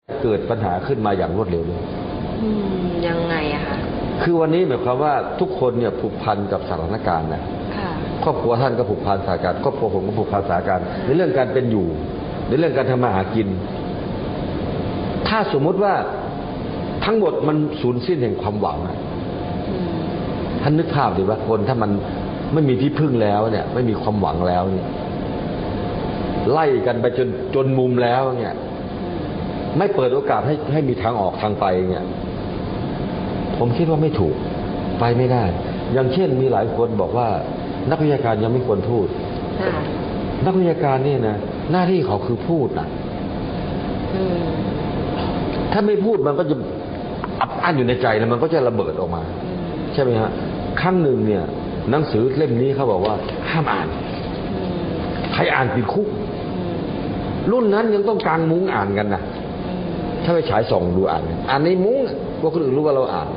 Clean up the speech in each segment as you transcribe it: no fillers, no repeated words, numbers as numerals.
เกิดปัญหาขึ้นมาอย่างรวดเร็วเลยยังไงอะคะคือวันนี้หมายความว่าทุกคนเนี่ยผูกพันกับสถานการณ์นะครอบครัวท่านก็ผูกพันสถานการณ์ครอบครัวผมก็ผูกพันสถานการณ์ในเรื่องการเป็นอยู่ในเรื่องการทำมาหากินถ้าสมมุติว่าทั้งหมดมันสูญสิ้นแห่งความหวังท่านนึกภาพดิว่าคนถ้ามันไม่มีที่พึ่งแล้วเนี่ยไม่มีความหวังแล้วเนี่ยไล่กันไปจนมุมแล้วเนี่ยไม่เปิดโอกาสให้มีทางออกทางไปเนี่ยผมคิดว่าไม่ถูกไปไม่ได้อย่างเช่นมีหลายคนบอกว่านักวิชาการยังไม่ควรพูดนักวิชาการนี่นะหน้าที่เขาคือพูดนะถ้าไม่พูดมันก็จะอัดอั้นอยู่ในใจแล้วมันก็จะระเบิดออกมาใช่ไหมฮะครั้งหนึ่งเนี่ยหนังสือเล่มนี้เขาบอกว่าห้ามอ่านใครอ่านติดคุกรุ่นนั้นยังต้องกางมุ้งอ่านกันนะถ้าไปฉายส่องดูอ่านในมุ้งว่าคนอื่นรู้ว่าเราอ่าน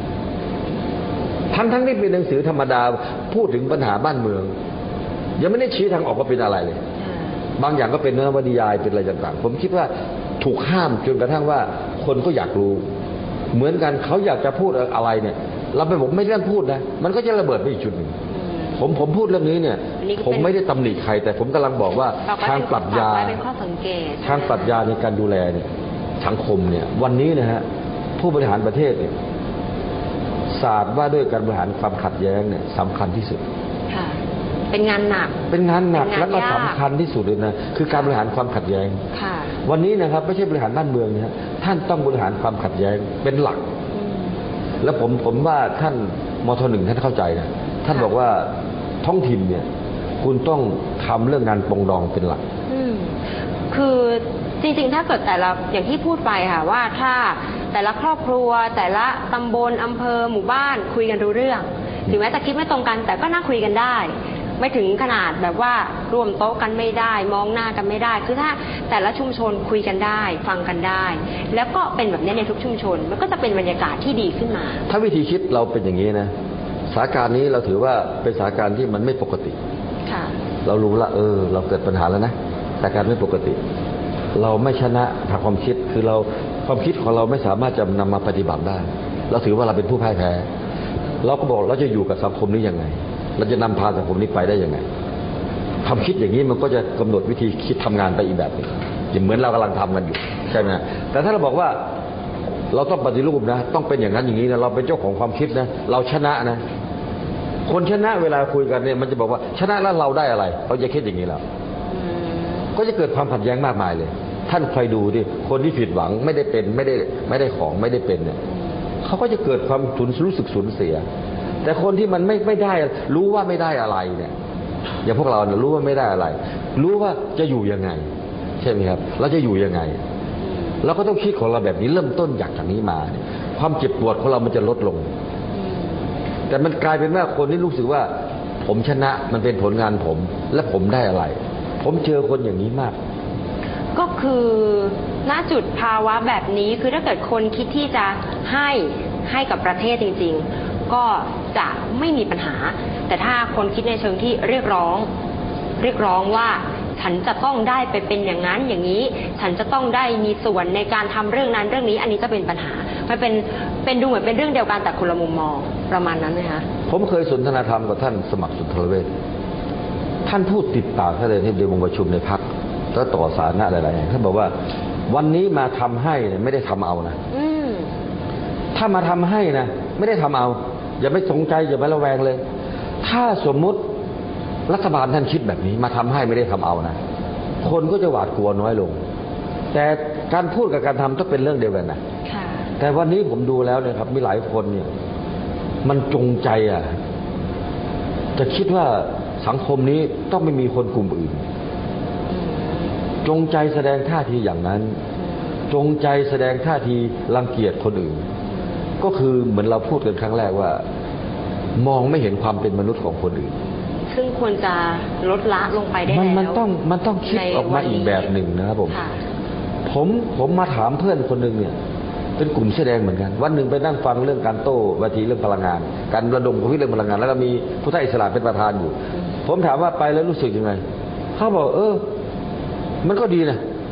ทั้งที่เป็นหนังสือธรรมดาพูดถึงปัญหาบ้านเมืองยังไม่ได้ชี้ทางออกว่าเป็นอะไรเลยบางอย่างก็เป็นนวนิยายเป็นอะไรต่างๆผมคิดว่าถูกห้ามจนกระทั่งว่าคนก็อยากรู้เหมือนกันเขาอยากจะพูดอะไรเนี่ยเราไปบอกไม่เรื่องพูดนะมันก็จะระเบิดไปอีกจุดหนึ่งผมพูดเรื่องนี้เนี่ยผมไม่ได้ตำหนิใครแต่ผมกำลังบอกว่าทางปรัชญาทางปรัชญาในการดูแลเนี่ยสังคมเนี่ยวันนี้นะฮะผู้บริหารประเทศเนี่ยศาสตร์ว่าด้วยการบริหารความขัดแย้งเนี่ยสำคัญที่สุดเป็นงานหนักแล้วก็สำคัญที่สุดเลยนะคือการบริหารความขัดแย้งวันนี้นะครับไม่ใช่บริหารบ้านเมืองนะฮะท่านต้องบริหารความขัดแย้งเป็นหลักแล้วผมว่าท่านมท.1ท่านเข้าใจนะท่านบอกว่าท้องถิ่นเนี่ยคุณต้องทำเรื่องงานปรองดองเป็นหลักคือจริงๆถ้าเกิดแต่ละอย่างที่พูดไปค่ะว่าถ้าแต่ละครอบครัวแต่ละตำบลอำเภอหมู่บ้านคุยกันรู้เรื่องถึงแม้จะคิดไม่ตรงกันแต่ก็น่าคุยกันได้ไม่ถึงขนาดแบบว่ารวมโต๊ะกันไม่ได้มองหน้ากันไม่ได้คือถ้าแต่ละชุมชนคุยกันได้ฟังกันได้แล้วก็เป็นแบบนี้ในทุกชุมชนมันก็จะเป็นบรรยากาศที่ดีขึ้นมาถ้าวิธีคิดเราเป็นอย่างนี้นะสถานการณ์นี้เราถือว่าเป็นสถานการณ์ที่มันไม่ปกติเรารู้ละเราเกิดปัญหาแล้วนะสถานการณ์ไม่ปกติเราไม่ชนะทางความคิดคือเราความคิดของเราไม่สามารถจะนำมาปฏิบัติได้เราถือว่าเราเป็นผู้พ่ายแพ้เราก็บอกเราจะอยู่กับสังคมนี้ยังไงเราจะนำพาสังคมนี้ไปได้ยังไงความคิดอย่างนี้มันก็จะกำหนดวิธีคิดทำงานไปอีกแบบนึงอย่างเหมือนเรากำลังทำกันอยู่ใช่ไหมแต่ถ้าเราบอกว่าเราต้องปฏิรูปนะต้องเป็นอย่างนั้นอย่างนี้นะเราเป็นเจ้าของความคิดนะเราชนะนะคนชนะเวลาคุยกันเนี่ยมันจะบอกว่าชนะแล้วเราได้อะไรเขาจะคิดอย่างนี้แล้วก็จะเกิดความขัดแย้งมากมายเลยท่านคอยดูดิคนที่ผิดหวังไม่ได้เป็นไม่ได้ของไม่ได้เป็นเนี่ยเขาก็จะเกิดความรู้สึกสูญเสียแต่คนที่มันไม่ได้รู้ว่าไม่ได้อะไรเนี่ยอย่างพวกเราเนี่ยรู้ว่าไม่ได้อะไร รู้ว่าจะอยู่ยังไงใช่ไหมครับเราจะอยู่ยังไงเราก็ต้องคิดของเราแบบนี้เริ่มต้นจากนี้มาความเจ็บปวดของเรามันจะลดลงแต่มันกลายเป็นว่าคนที่รู้สึกว่าผมชนะมันเป็นผลงานผมและผมได้อะไรผมเจอคนอย่างนี้มากก็คือณจุดภาวะแบบนี้คือถ้าเกิดคนคิดที่จะให้กับประเทศจริงๆก็จะไม่มีปัญหาแต่ถ้าคนคิดในเชิงที่เรียกร้องว่าฉันจะต้องได้ไปเป็นอย่างนั้นอย่างนี้ฉันจะต้องได้มีส่วนในการทำเรื่องนั้นเรื่องนี้อันนี้จะเป็นปัญหามันเป็นดูเหมือนเป็นเรื่องเดียวกันแต่คนละมุมมองประมาณนั้นเลยคะผมเคยสนทนาธรรมกับท่านสมัครสุนทรเวชท่านพูดติดปากท่านเลยที่เดินวงประชุมในพรรคแล้วต่อสาธารณะหลายๆท่านบอกว่าวันนี้มาทำให้เนี่ยไม่ได้ทำเอานะถ้ามาทำให้นะไม่ได้ทำเอาอย่าไปสงใจอย่าไประแวงเลยถ้าสมมุติรัฐบาลท่านคิดแบบนี้มาทำให้ไม่ได้ทำเอานะคนก็จะหวาดกลัวน้อยลงแต่การพูดกับการทำต้องเป็นเรื่องเดียวกันนะแต่วันนี้ผมดูแล้วเนี่ยครับมีหลายคนเนี่ยมันจงใจจะคิดว่าสังคมนี้ต้องไม่มีคนกลุ่มอื่นจงใจแสดงท่าทีอย่างนั้นจงใจแสดงท่าทีรังเกียจคนอื่นก็คือเหมือนเราพูดกันครั้งแรกว่ามองไม่เห็นความเป็นมนุษย์ของคนอื่นซึ่งควรจะลดละลงไปได้แล้วมันต้องคิดออกมาอีกแบบหนึ่งนะครับผมมาถามเพื่อนคนหนึ่งเนี่ยเป็นกลุ่มแสดงเหมือนกันวันหนึ่งไปนั่งฟังเรื่องการโต้วาทีเรื่องพลังงานการระดมความคิดเรื่องพลังงานแล้วก็มีพุทธอิสระเป็นประธานอยู่ผมถามว่าไปแล้วรู้สึกยังไงเขาบอกมันก็ดีนะ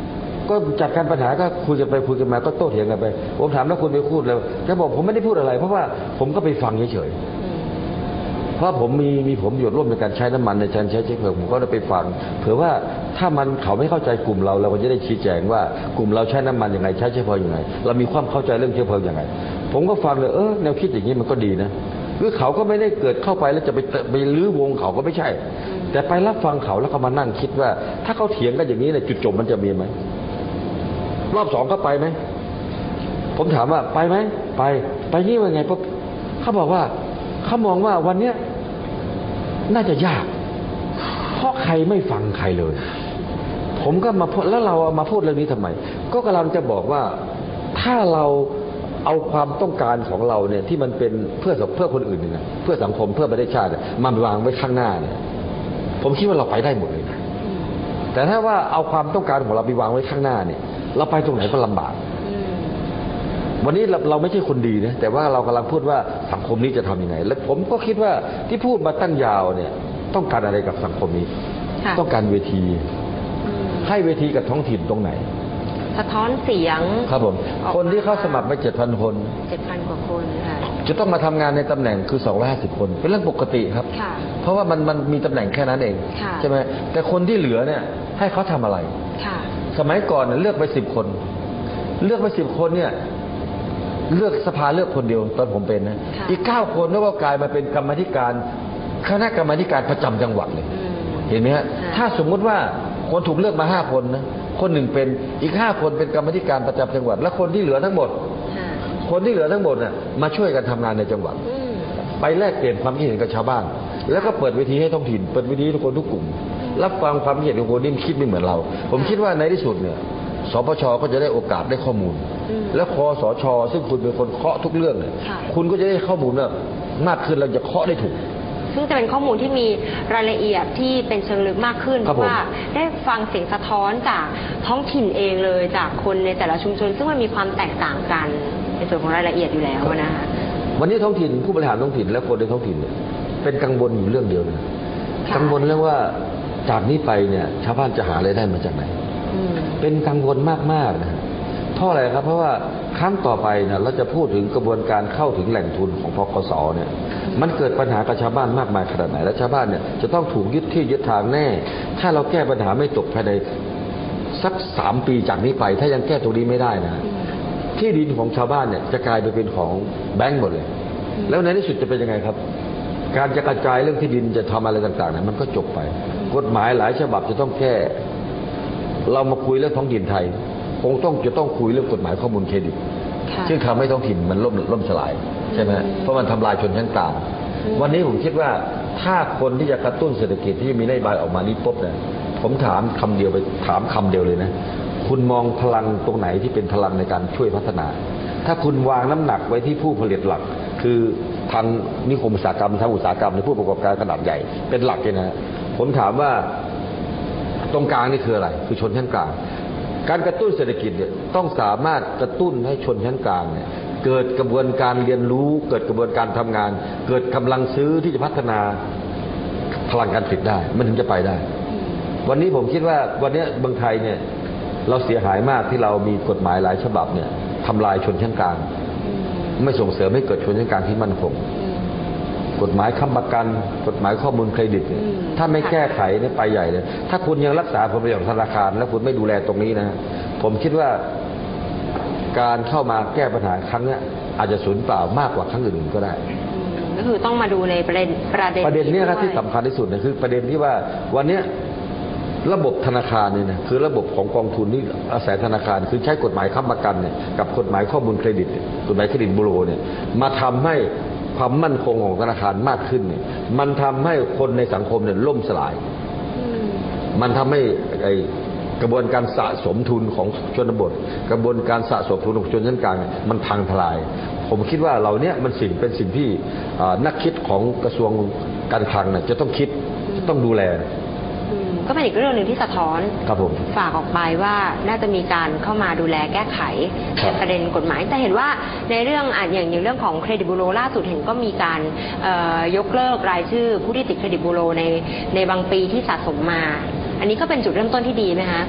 ก็จัดการปัญหาก็คุยกันไปคุยกันมาก็โต้เถียงกันไปผมถามแล้วคุณไปพูดแล้วแกบอกผมไม่ได้พูดอะไรเพราะว่าผมก็ไปฟังเฉยๆเพราะผมมีผมอยู่ร่วมในการใช้น้ำมันในการใช้เชื้อเพลิงผมก็ได้ไปฟังเผื่อว่าถ้ามันเขาไม่เข้าใจกลุ่มเราก็จะได้ชี้แจงว่ากลุ่มเราใช้น้ำมันยังไงใช้เชื้อเพลิงยังไงเรามีความเข้าใจเรื่องเชื้อเพลิงยังไงผมก็ฟังเลยแนวคิดอย่างนี้มันก็ดีนะคือเขาก็ไม่ได้เกิดเข้าไปแล้วจะไปลื้อวงเขาก็ไม่ใช่แต่ไปรับฟังเขาแล้วก็มานั่งคิดว่าถ้าเขาเถียงกันอย่างนี้เนี่ยจุดจบมันจะมีไหมรอบสองก็ไปไหมผมถามว่าไปไหมไปนี่ว่าไงปุ๊บเขาบอกว่าเขามองว่าวันเนี้ยน่าจะยากเพราะใครไม่ฟังใครเลยผมก็มาพูดแล้วเรามาพูดเรื่องนี้ทำไมก็กำลังจะบอกว่าถ้าเราเอาความต้องการของเราเนี่ยที่มันเป็นเพื่อคนอื่นเนี่ยเพื่อสังคมเพื่อประเทศชาติมาวางไว้ข้างหน้าเนี่ยผมคิดว่าเราไปได้หมดเลยนะแต่ถ้าว่าเอาความต้องการของเราไปวางไว้ข้างหน้าเนี่ยเราไปตรงไหนก็ลำบากวันนี้เราไม่ใช่คนดีนะแต่ว่าเรากำลังพูดว่าสังคมนี้จะทำยังไงและผมก็คิดว่าที่พูดมาตั้งยาวเนี่ยต้องการอะไรกับสังคมนี้ต้องการเวทีให้เวทีกับท้องถิ่นตรงไหนสะท้อนเสียงครับผมคนที่เขาสมัครไป 7,000 คน 7,000 กว่าคนค่ะจะต้องมาทำงานในตำแหน่งคือ250 คนเป็นเรื่องปกติครับเพราะว่ามันมีตำแหน่งแค่นั้นเองใช่ไหมแต่คนที่เหลือเนี่ยให้เขาทำอะไรสมัยก่อนเลือกไป10 คนเลือกไป10 คนเนี่ยเลือกสภาเลือกคนเดียวตอนผมเป็นนะอีก9 คนแล้วก็กลายมาเป็นกรรมาธิการคณะกรรมาธิการประจำจังหวัดเลยเห็นไหมฮะถ้าสมมุติว่าคนถูกเลือกมา5 คนนะคนหนึ่งเป็นอีก5 คนเป็นกรรมาธิการประจำจังหวัดและคนที่เหลือทั้งหมดน่ะมาช่วยกันทำงานในจังหวัดไปแลกเปลี่ยนความคิดเห็นกับชาวบ้านแล้วก็เปิดเวทีให้ท้องถิ่นเปิดเวทีให้ทุกคนทุกกลุ่มรับฟังความคิดเห็นของคนที่คิดไม่เหมือนเราผมคิดว่าในที่สุดเนี่ยสปช.ก็จะได้โอกาสได้ข้อมูลและคสช.ซึ่งคุณเป็นคนเคาะทุกเรื่องเนี่ยคุณก็จะได้ข้อมูลมากขึ้นเราจะเคาะได้ถูกซึ่งจะเป็นข้อมูลที่มีรายละเอียดที่เป็นเชิงลึกมากขึ้นเพราะว่าได้ฟังเสียงสะท้อนจากท้องถิ่นเองเลยจากคนในแต่ละชุมชนซึ่งมันมีความแตกต่างกันในส่วนของรายละเอียดอยู่แล้วนะคะวันนี้ท้องถิ่นผู้บริหารท้องถิ่นและคนในท้องถิ่นเนี่ยเป็นกังวลอยู่เรื่องเดียวนะกังวลเรื่องว่าจากนี้ไปเนี่ยชาวบ้านจะหาอะไรได้มาจากไหนเป็นกังวลมากๆนะเพราะอะไรครับเพราะว่าครั้งต่อไปเนี่ยเราจะพูดถึงกระบวนการเข้าถึงแหล่งทุนของพกส.เนี่ยมันเกิดปัญหากับชาวบ้านมากมายขนาดไหนและชาวบ้านเนี่ยจะต้องถูกยึดที่ยึดทางแน่ถ้าเราแก้ปัญหาไม่ตกภายในสัก3 ปีจากนี้ไปถ้ายังแก้ตรงนี้ไม่ได้นะที่ดินของชาวบ้านเนี่ยจะกลายไปเป็นของแบงก์หมดเลยแล้วในที่สุดจะเป็นยังไงครับการจะกระจายเรื่องที่ดินจะทำอะไรต่างๆเนี่ยมันก็จบไปกฎหมายหลายฉบับจะต้องแก้เรามาคุยเรื่องท้องถิ่นไทยคงจะต้องคุยเรื่องกฎหมายข้อมูลเครดิตซึ่งทำให้ท้องถิ่นมันล่มสลายใช่ไหมเพราะมันทำลายชนชั้นกลางวันนี้ผมคิดว่าถ้าคนที่จะกระตุ้นเศรษฐกิจที่มีนโยบายออกมานี้ปุ๊บเนี่ยผมถามคำเดียวเลยนะคุณมองพลังตรงไหนที่เป็นพลังในการช่วยพัฒนาถ้าคุณวางน้ำหนักไว้ที่ผู้ผลิตหลักคือทางนิคมอุตสาหกรรมทางอุตสาหกรรมในผู้ประกอบการขนาดใหญ่เป็นหลักเลยนะผมถามว่าตรงกลางนี่คืออะไรคือชนชั้นกลางการกระตุ้นเศรษฐกิจเนี่ยต้องสามารถกระตุ้นให้ชนชั้นกลางเนี่ยเกิดกระบวนการเรียนรู้เกิดกระบวนการทำงานเกิดกำลังซื้อที่จะพัฒนาพลังการผลิตได้มันถึงจะไปได้วันนี้ผมคิดว่าวันนี้เมืองไทยเนี่ยเราเสียหายมากที่เรามีกฎหมายหลายฉบับเนี่ยทำลายชนชั้นกลางไม่ส่งเสริมให้เกิดชนชั้นกลางที่มั่นคงกฎหมายค้ำประกันกฎหมายข้อมูลเครดิตถ้าไม่แก้ไขเนี่ยไปใหญ่เลยถ้าคุณยังรักษาผลประโยชน์ของธนาคารและคุณไม่ดูแลตรงนี้นะผมคิดว่าการเข้ามาแก้ปัญหาครั้งนี้อาจจะสูญเปล่ามากกว่าครั้งอื่นก็ได้ก็คือต้องมาดูในประเด็นนี้ครับที่สำคัญที่สุดนะคือประเด็นที่ว่าวันนี้ระบบธนาคารเนี่ยนะคือระบบของกองทุนที่อาศัยธนาคารคือใช้กฎหมายค้ำประกันเนี่ยกับกฎหมายข้อมูลเครดิตกฎหมายเครดิตบูโรเนี่ยมาทำให้ความมั่นคงของธนาคารมากขึ้นเนี่ยมันทำให้คนในสังคมเนี่ยล่มสลายมันทำให้กระบวนการสะสมทุนของชนบทกระบวนการสะสมทุนของชนชั้นกลางมันพังทลายผมคิดว่าเราเนี่ยมันเป็นสิ่งที่นักคิดของกระทรวงการคลังเนี่ยจะต้องคิดต้องดูแลก็เป็นอีกเรื่องหนึ่งที่สะท้อนฝากออกไปว่าน่าจะมีการเข้ามาดูแลแก้ไขในประเด็นกฎหมายแต่เห็นว่าในเรื่องอย่างเรื่องของเครดิตบูโรล่าสุดเห็นก็มีการยกเลิกรายชื่อผู้ที่ติดเครดิตบูโรในบางปีที่สะสมมาอันนี้ก็เป็นจุดเริ่มต้นที่ดีไหมคะใน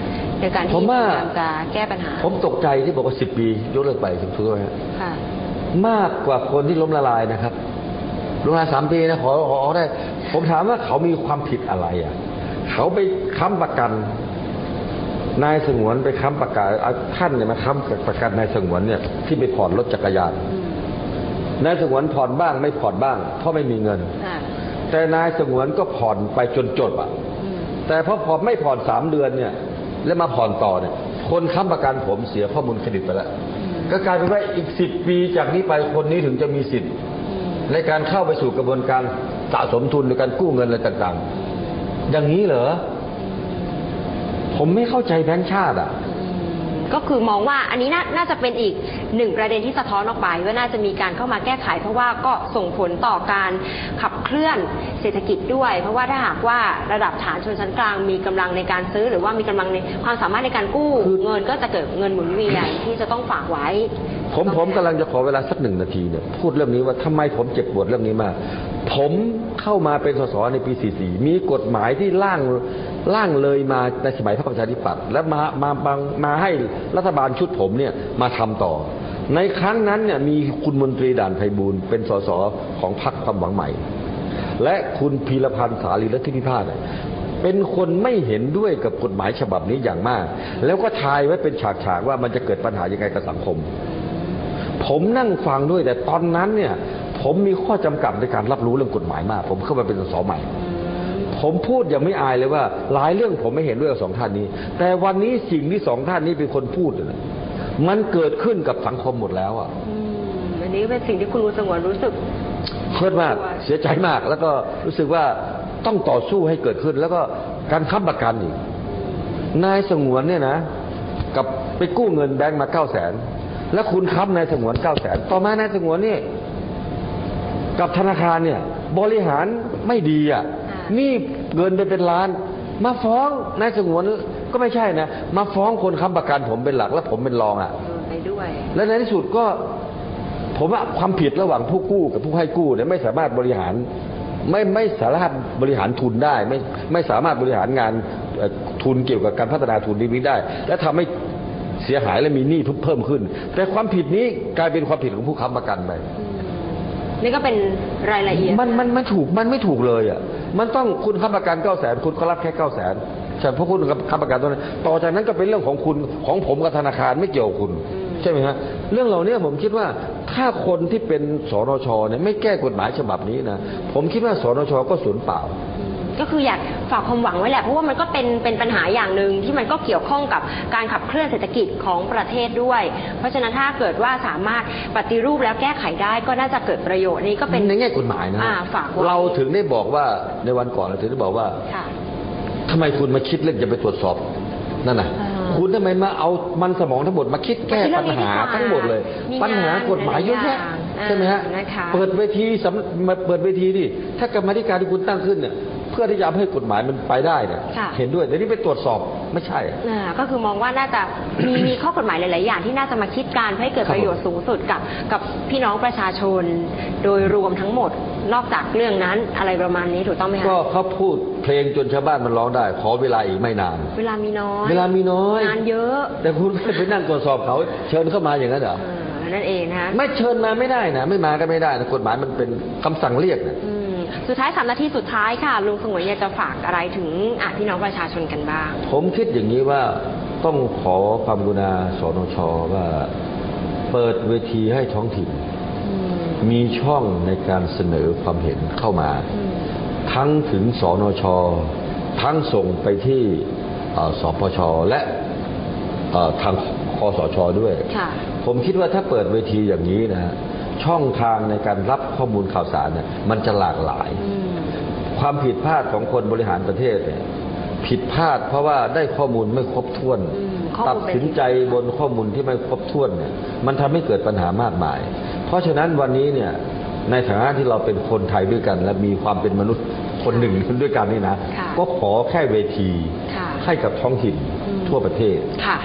ในการที่ผมว่าพยายามจะแก้ปัญหาผมตกใจที่บอกว่า10 ปียกเลิกไปถูกไหมฮะค่ะมากกว่าคนที่ล้มละลายนะครับล้มละลาย3 ปีนะขอได้ ผมถามว่าเขามีความผิดอะไรอ่ะเขาไปค้ำประกันนายสงวนไปค้ำประกันท่านเนี่ยมาค้ำประกันนายสงวนเนี่ยที่ไปผ่อนรถจักรยานนายสงวนผ่อนบ้างไม่ผ่อนบ้างเพราะไม่มีเงินแต่นายสงวนก็ผ่อนไปจนจบอ่ะแต่พอผ่อนไม่ผ่อน3 เดือนเนี่ยแล้วมาผ่อนต่อเนี่ยคนค้ำประกันผมเสียข้อมูลเครดิตไปแล้วก็กลายเป็นว่าอีก10 ปีจากนี้ไปคนนี้ถึงจะมีสิทธิ์ในการเข้าไปสู่กระบวนการสะสมทุนในการกู้เงินอะไรต่างๆอย่างนี้เหรอผมไม่เข้าใจแบงก์ชาติอ่ะก็คือมองว่าอันนี้น่าจะเป็นอีก1 ประเด็นที่สะท้อนออกไปว่าน่าจะมีการเข้ามาแก้ไขเพราะว่าก็ส่งผลต่อการขับเคลื่อนเศรษฐกิจด้วยเพราะว่าถ้าหากว่าระดับฐานชนชั้นกลางมีกำลังในการซื้อหรือว่ามีกำลังในความสามารถในการกู้เงินก็จะเกิดเงินหมุนเวียนที่จะต้องฝากไว้ผมกำลังจะขอเวลาสัก1 นาทีเนี่ยพูดเรื่องนี้ว่าทำไมผมเจ็บปวดเรื่องนี้มากผมเข้ามาเป็นสสในปี44มีกฎหมายที่ร่างเลยมาในสมัยพรรคประชาธิปัตย์และมาให้รัฐบาลชุดผมเนี่ยมาทำต่อในครั้งนั้นเนี่ยมีคุณมนตรีด่านไพบูลย์เป็นสสของพรรคความหวังใหม่และคุณพีรพันธ์สารีรัตน์พิพาทเป็นคนไม่เห็นด้วยกับกฎหมายฉบับนี้อย่างมากแล้วก็ทายไว้เป็นฉากๆว่ามันจะเกิดปัญหายังไงกับสังคมผมนั่งฟังด้วยแต่ตอนนั้นเนี่ยผมมีข้อจำกัดในการรับรู้เรื่องกฎหมายมากผมเข้ามาเป็นสสใหม่ผมพูดอย่างไม่อายเลยว่าหลายเรื่องผมไม่เห็นด้วยกับ2 ท่านนี้แต่วันนี้สิ่งที่2 ท่านนี้เป็นคนพูดเนี่ยมันเกิดขึ้นกับสังคมหมดแล้วอ่ะอันนี้เป็นสิ่งที่คุณสงวนรู้สึกเครียดมากเสียใจมากแล้วก็รู้สึกว่าต้องต่อสู้ให้เกิดขึ้นแล้วก็การค้ำประกันอีกนายสงวนเนี่ยนะกับไปกู้เงินแบงก์มา900,000แล้วคุณค้ำนายสงวน900,000ต่อมานายสงวนนี่กับธนาคารเนี่ยบริหารไม่ดีอ่ะนี่เงินเป็นล้านมาฟ้องนายสงวนก็ไม่ใช่นะมาฟ้องคนค้ำประกันผมเป็นหลักแล้วผมเป็นรองอ่ะไปด้วยและในที่สุดก็ผมว่าความผิดระหว่างผู้กู้กับผู้ให้กู้เนี่ยไม่สามารถบริหารไม่สามารถบริหารทุนได้ไม่สามารถบริหารงานทุนเกี่ยวกับการพัฒนาทุนนี้ได้ และทำให้เสียหายและมีหนี้เพิ่มขึ้นแต่ความผิดนี้กลายเป็นความผิดของผู้ค้ำประกันไปนี่ก็เป็นรายละเอียดมันไม่ถูกเลยอ่ะมันต้องคุณค้ำประกัน900,000คุณก็รับแค่900,000ใช่เพราะคุณค้ำประกันตัวนั้นต่อจากนั้นก็เป็นเรื่องของคุณของผมกับธนาคารไม่เกี่ยวกับคุณใช่ไหมฮะเรื่องเหล่านี้ผมคิดว่าถ้าคนที่เป็นสนชเนี่ยไม่แก้กฎหมายฉบับนี้นะผมคิดว่าสนชก็สูญเปล่าก็คืออยากฝากความหวังไว้แหละเพราะว่ามันก็เป็นปัญหาอย่างหนึ่งที่มันก็เกี่ยวข้องกับการขับเคลื่อนเศรษฐกิจของประเทศด้วยเพราะฉะนั้นถ้าเกิดว่าสามารถปฏิรูปแล้วแก้ไขได้ก็น่าจะเกิดประโยชน์นี้ก็เป็นในแง่กฎหมายนะฝากเราถึงได้บอกว่าในวันก่อนเราถึงได้บอกว่าทำไมคุณมาคิดเรื่องจะไปตรวจสอบนั่นน่ะคุณทำไมมาเอามันสมองทั้งหมดมาคิดแก้ปัญหาทั้งหมดเลยปัญหากฎหมายเยอะแยะใช่ไหมฮะเปิดเวทีมาเปิดเวทีดิถ้ากรรมธิการที่คุณตั้งขึ้นเนี่ยเพื่อที่จะให้กฎหมายมันไปได้เนี่ยเห็นด้วยแต่นี่ไปตรวจสอบไม่ใช่ก็คือมองว่าน่าจะมีข้อกฎหมายหลายๆอย่างที่น่าจะมาคิดการให้เกิดประโยชน์สูงสุดกับพี่น้องประชาชนโดยรวมทั้งหมดนอกจากเรื่องนั้นอะไรประมาณนี้ถูกต้องไหมคะก็เขาพูดเพลงจนชาวบ้านมันร้องได้ขอเวลาอีกไม่นานเวลามีน้อยงานเยอะแต่คุณไปนั่งตรวจสอบเขาเชิญเข้ามาอย่างนั้นเหรอนั่นเองนะไม่เชิญมาไม่ได้นะไม่มาก็ไม่ได้นะกฎหมายมันเป็นคำสั่งเรียกนะสุดท้าย3 นาทีสุดท้ายค่ะลุงสงวนอยากจะฝากอะไรถึงพี่น้องประชาชนกันบ้างผมคิดอย่างนี้ว่าต้องขอความกรุณาสนช.ว่าเปิดเวทีให้ท้องถิ่นมีช่องในการเสนอความเห็นเข้ามาทั้งถึงสนช.ทั้งส่งไปที่สปช.และทางคสช.ด้วยผมคิดว่าถ้าเปิดเวทีอย่างนี้นะช่องทางในการรับข้อมูลข่าวสารเนี่ยมันจะหลากหลายความผิดพลาดของคนบริหารประเทศเนี่ยผิดพลาดเพราะว่าได้ข้อมูลไม่ครบถ้วนตัดสินใจบนข้อมูลที่ไม่ครบถ้วนเนี่ยมันทำให้เกิดปัญหามากมายเพราะฉะนั้นวันนี้เนี่ยในฐานะที่เราเป็นคนไทยด้วยกันและมีความเป็นมนุษย์คนหนึ่งด้วยกันนี่นะก็ขอแค่เวทีให้กับท้องถิ่นทั่วประเทศ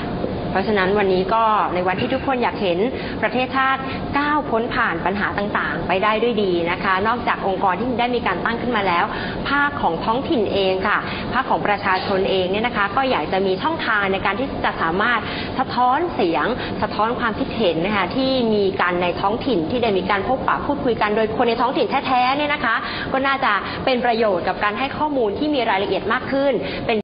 เพราะฉะนั้นวันนี้ก็ในวันที่ทุกคนอยากเห็นประเทศชาติก้าวพ้นผ่านปัญหาต่างๆไปได้ด้วยดีนะคะนอกจากองค์กรที่ได้มีการตั้งขึ้นมาแล้วภาคของท้องถิ่นเองค่ะภาคของประชาชนเองเนี่ยนะคะก็อยากจะมีช่องทางในการที่จะสามารถสะท้อนเสียงสะท้อนความคิดเห็นนะคะที่มีการในท้องถิ่นที่ได้มีการพบปะพูดคุยกันโดยคนในท้องถิ่นแท้ๆเนี่ยนะคะก็น่าจะเป็นประโยชน์กับการให้ข้อมูลที่มีรายละเอียดมากขึ้นเป็น